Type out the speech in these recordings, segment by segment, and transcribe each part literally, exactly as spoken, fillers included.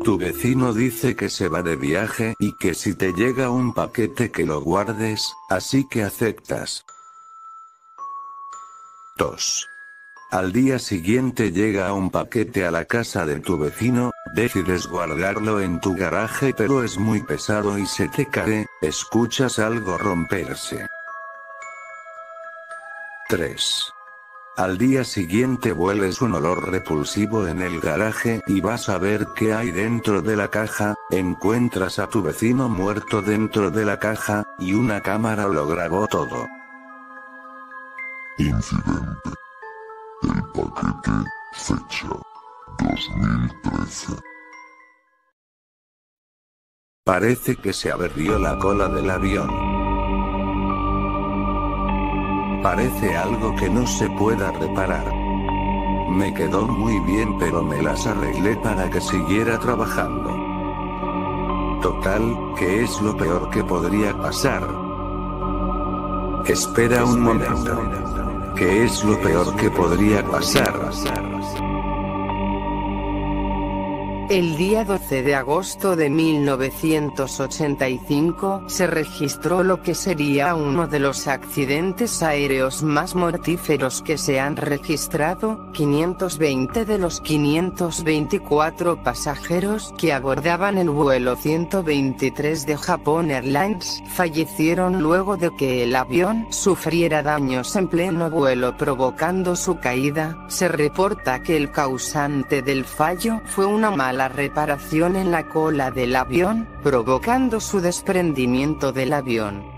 Tu vecino dice que se va de viaje y que si te llega un paquete que lo guardes, así que aceptas. dos. Al día siguiente llega un paquete a la casa de tu vecino, decides guardarlo en tu garaje pero es muy pesado y se te cae, escuchas algo romperse. tres. Al día siguiente hueles un olor repulsivo en el garaje y vas a ver qué hay dentro de la caja, encuentras a tu vecino muerto dentro de la caja, y una cámara lo grabó todo. Incidente. El paquete, fecha dos mil trece. Parece que se averió la cola del avión. Parece algo que no se pueda reparar. Me quedó muy bien pero me las arreglé para que siguiera trabajando. Total, ¿qué es lo peor que podría pasar? Espera un momento. ¿Qué es lo peor que podría pasar? El día doce de agosto de mil novecientos ochenta y cinco se registró lo que sería uno de los accidentes aéreos más mortíferos que se han registrado. quinientos veinte de los quinientos veinticuatro pasajeros que abordaban el vuelo ciento veintitrés de Japan Airlines fallecieron luego de que el avión sufriera daños en pleno vuelo provocando su caída. Se reporta que el causante del fallo fue una mala reparación en la cola del avión, provocando su desprendimiento del avión.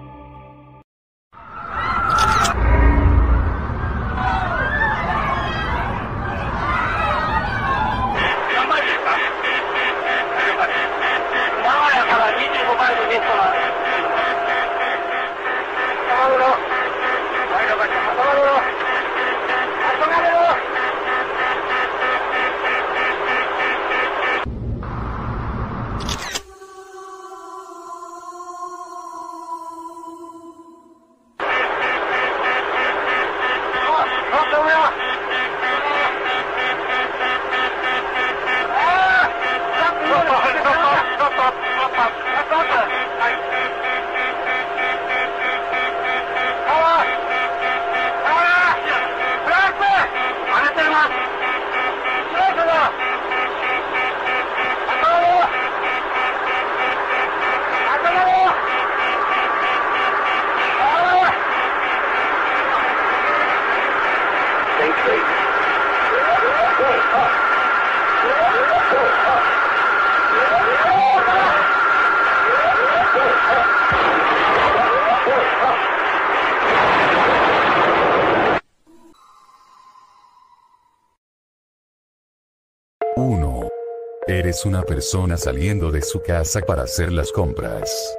uno. Eres una persona saliendo de su casa para hacer las compras.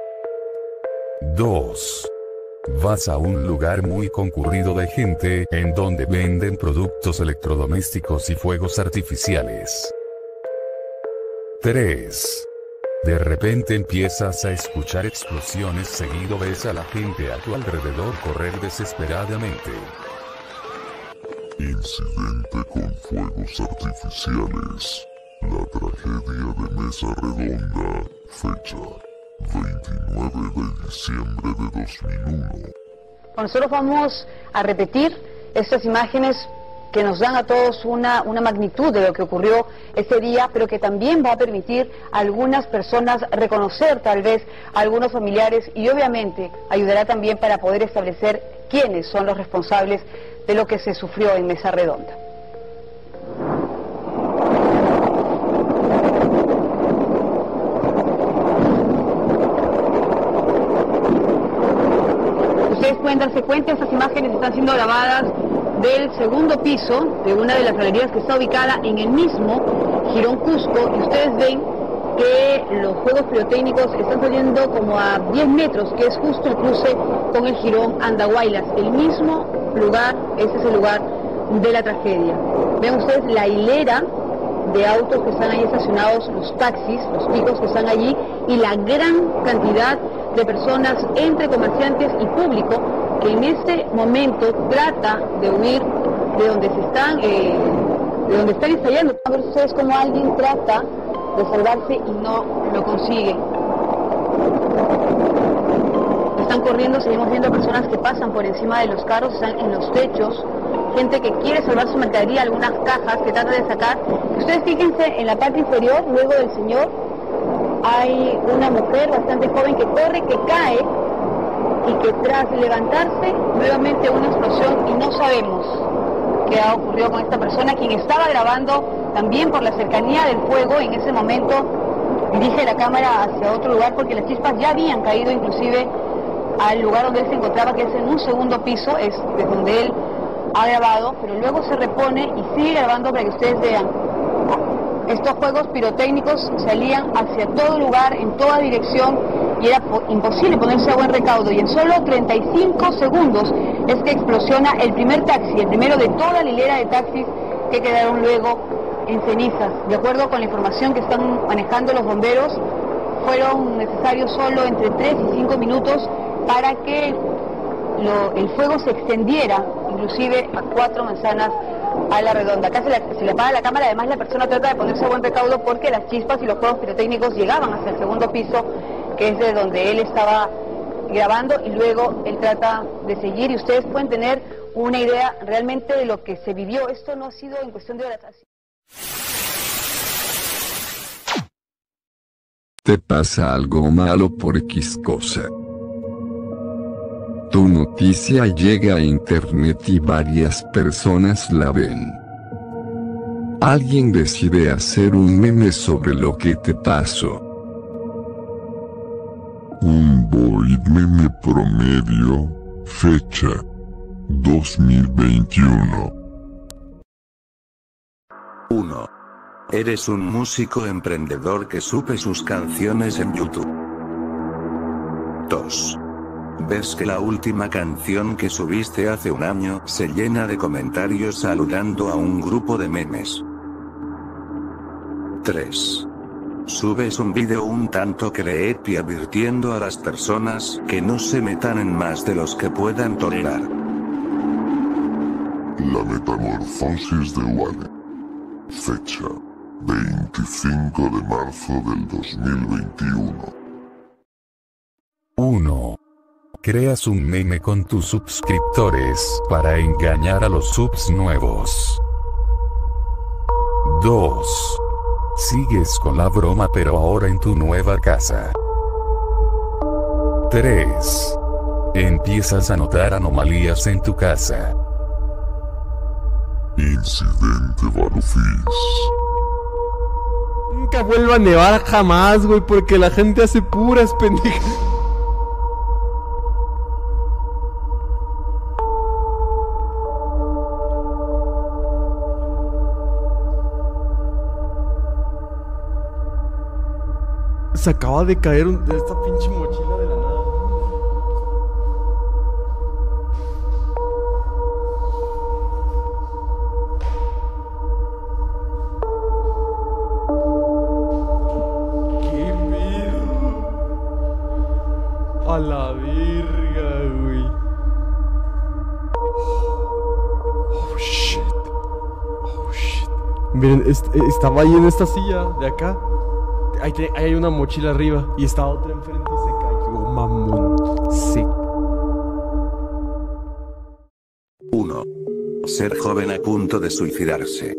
dos. Vas a un lugar muy concurrido de gente en donde venden productos electrodomésticos y fuegos artificiales. tres. De repente empiezas a escuchar explosiones, seguido ves a la gente a tu alrededor correr desesperadamente. Incidente con fuegos artificiales. La tragedia de Mesa Redonda. Fecha veintinueve de diciembre de dos mil uno. Bueno, nosotros vamos a repetir estas imágenes que nos dan a todos una, una magnitud de lo que ocurrió ese día, pero que también va a permitir a algunas personas reconocer tal vez a algunos familiares y obviamente ayudará también para poder establecer quiénes son los responsables de lo que se sufrió en Mesa Redonda. Ustedes pueden darse cuenta, estas imágenes están siendo grabadas del segundo piso de una de las galerías que está ubicada en el mismo Jirón Cusco, y ustedes ven que los juegos pirotécnicos están saliendo como a diez metros, que es justo el cruce con el Jirón Andahuaylas, el mismo lugar, ese es el lugar de la tragedia. Ven ustedes la hilera de autos que están ahí estacionados, los taxis, los picos que están allí, y la gran cantidad de personas entre comerciantes y público que en este momento trata de huir de donde se están, eh, de donde están estallando. A ver ustedes cómo alguien trata de salvarse y no lo consigue. Están corriendo, seguimos viendo personas que pasan por encima de los carros, están en los techos, gente que quiere salvar su mercadería, algunas cajas que tratan de sacar. Ustedes fíjense en la parte inferior, luego del señor, hay una mujer bastante joven que corre, que cae y que tras levantarse, nuevamente una explosión y no sabemos qué ha ocurrido con esta persona, quien estaba grabando también por la cercanía del fuego. En ese momento dirige la cámara hacia otro lugar porque las chispas ya habían caído inclusive al lugar donde él se encontraba, que es en un segundo piso, es de donde él ha grabado, pero luego se repone y sigue grabando para que ustedes vean. Estos juegos pirotécnicos salían hacia todo lugar, en toda dirección, y era imposible ponerse a buen recaudo, y en solo treinta y cinco segundos es que explosiona el primer taxi, el primero de toda la hilera de taxis que quedaron luego en cenizas. De acuerdo con la información que están manejando los bomberos, fueron necesarios solo entre tres y cinco minutos para que lo, el fuego se extendiera, inclusive a cuatro manzanas a la redonda. Acá se le, se le apaga la cámara, además la persona trata de ponerse a buen recaudo porque las chispas y los fuegos pirotécnicos llegaban hasta el segundo piso, que es de donde él estaba grabando, y luego él trata de seguir, y ustedes pueden tener una idea realmente de lo que se vivió. Esto no ha sido en cuestión de horas. Te pasa algo malo por X cosa. Tu noticia llega a internet y varias personas la ven. Alguien decide hacer un meme sobre lo que te pasó. Un void meme promedio, fecha dos mil veintiuno. uno. Eres un músico emprendedor que sube sus canciones en YouTube. dos. Ves que la última canción que subiste hace un año se llena de comentarios saludando a un grupo de memes. tres. Subes un vídeo un tanto creepy advirtiendo a las personas que no se metan en más de los que puedan tolerar. La metamorfosis de Wade. Fecha veinticinco de marzo del dos mil veintiuno. uno. Creas un meme con tus suscriptores para engañar a los subs nuevos. dos. Sigues con la broma pero ahora en tu nueva casa. tres. Empiezas a notar anomalías en tu casa. Incidente Barufis. Nunca vuelva a nevar jamás, güey, porque la gente hace puras pendejas. Se acaba de caer un, de esta pinche mochila de la nada. ¿Qué pedo? A la verga, güey. Oh shit. Oh shit. Miren, est estaba ahí en esta silla de acá. Ahí, te, ahí hay una mochila arriba y está otra enfrente y se cayó, mamón. Sí. uno. Ser joven a punto de suicidarse.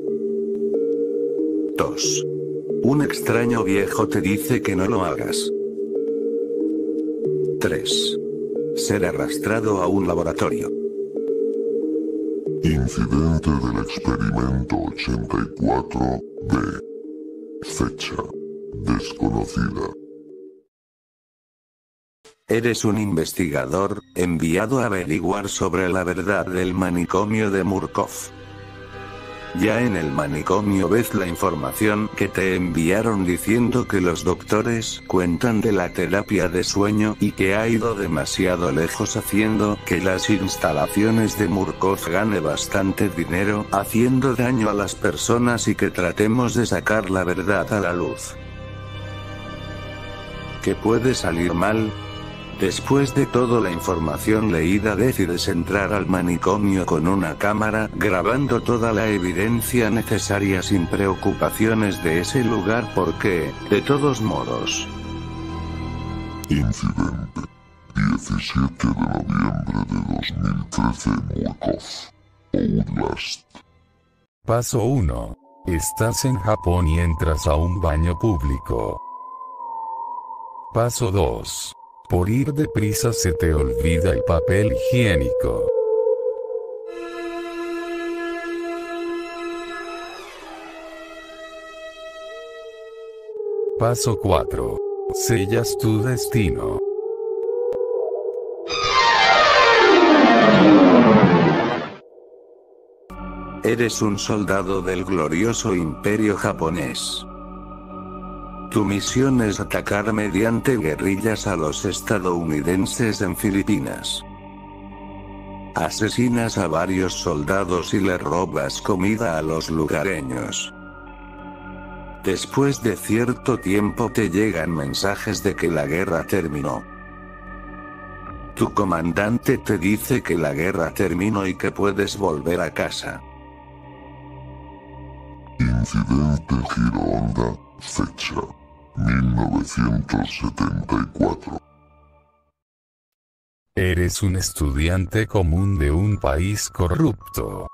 dos. Un extraño viejo te dice que no lo hagas. tres. Ser arrastrado a un laboratorio. Incidente del experimento ochenta y cuatro B. Fecha desconocida. Eres un investigador, enviado a averiguar sobre la verdad del manicomio de Murkov. Ya en el manicomio ves la información que te enviaron diciendo que los doctores cuentan de la terapia de sueño y que ha ido demasiado lejos haciendo que las instalaciones de Murkov gane bastante dinero haciendo daño a las personas y que tratemos de sacar la verdad a la luz. ¿Qué puede salir mal? Después de toda la información leída, decides entrar al manicomio con una cámara, grabando toda la evidencia necesaria sin preocupaciones de ese lugar porque, de todos modos. Incidente. diecisiete de noviembre de dos mil trece en Murkoff, Outlast. Paso uno. Estás en Japón y entras a un baño público. Paso dos. Por ir deprisa se te olvida el papel higiénico. Paso cuatro. Sellas tu destino. Eres un soldado del glorioso imperio japonés. Tu misión es atacar mediante guerrillas a los estadounidenses en Filipinas. Asesinas a varios soldados y le robas comida a los lugareños. Después de cierto tiempo te llegan mensajes de que la guerra terminó. Tu comandante te dice que la guerra terminó y que puedes volver a casa. Incidente Gironda, fecha mil novecientos setenta y cuatro. Eres un estudiante común de un país corrupto.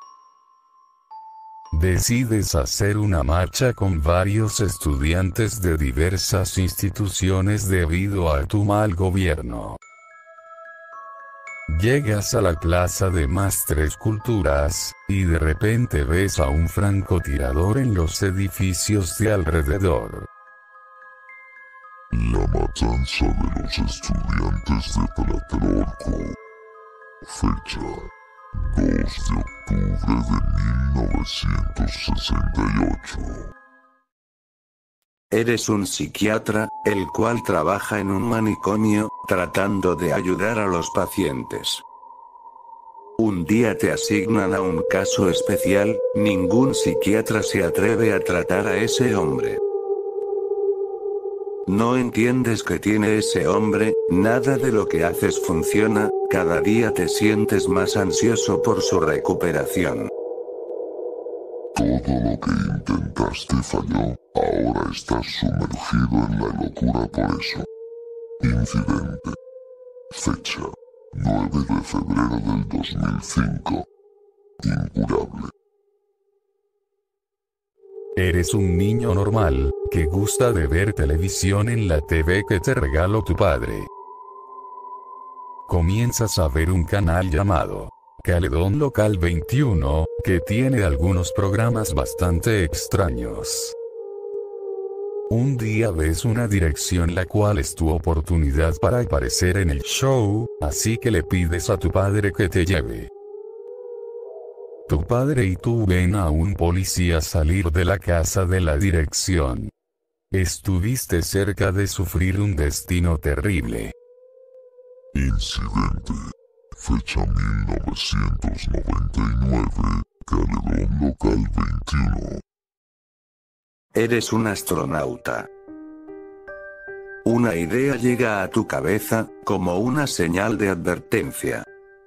Decides hacer una marcha con varios estudiantes de diversas instituciones debido a tu mal gobierno. Llegas a la plaza de Maestres Culturas, y de repente ves a un francotirador en los edificios de alrededor. La matanza de los estudiantes de Tlatelolco. Fecha dos de octubre de mil novecientos sesenta y ocho. Eres un psiquiatra, el cual trabaja en un manicomio, tratando de ayudar a los pacientes. Un día te asignan a un caso especial, ningún psiquiatra se atreve a tratar a ese hombre. No entiendes qué tiene ese hombre, nada de lo que haces funciona, cada día te sientes más ansioso por su recuperación. Todo lo que intentaste falló, ahora estás sumergido en la locura por eso. Incidente. Fecha nueve de febrero del dos mil cinco. Incurable. Eres un niño normal, que gusta de ver televisión en la T V que te regaló tu padre. Comienzas a ver un canal llamado Caledón Local veintiuno, que tiene algunos programas bastante extraños. Un día ves una dirección la cual es tu oportunidad para aparecer en el show, así que le pides a tu padre que te lleve. Tu padre y tú ven a un policía salir de la casa de la dirección. Estuviste cerca de sufrir un destino terrible. Incidente. Fecha mil novecientos noventa y nueve. Caledón Local veintiuno. Eres un astronauta. Una idea llega a tu cabeza, como una señal de advertencia.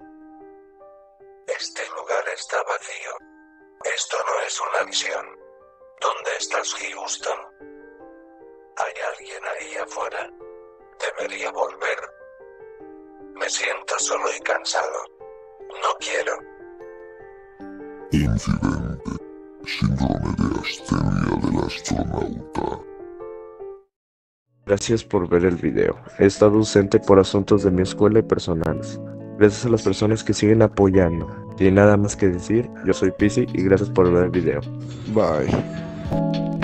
Este lugar está vacío. Esto no es una misión. ¿Dónde estás, Houston? ¿Hay alguien ahí afuera? Debería volver. Me siento solo y cansado. No quiero. Incidente. Síndrome de astenia del astronauta. Gracias por ver el video. He estado ausente por asuntos de mi escuela y personales. Gracias a las personas que siguen apoyando. Sin nada más que decir, yo soy Pisi y gracias por ver el video. Bye.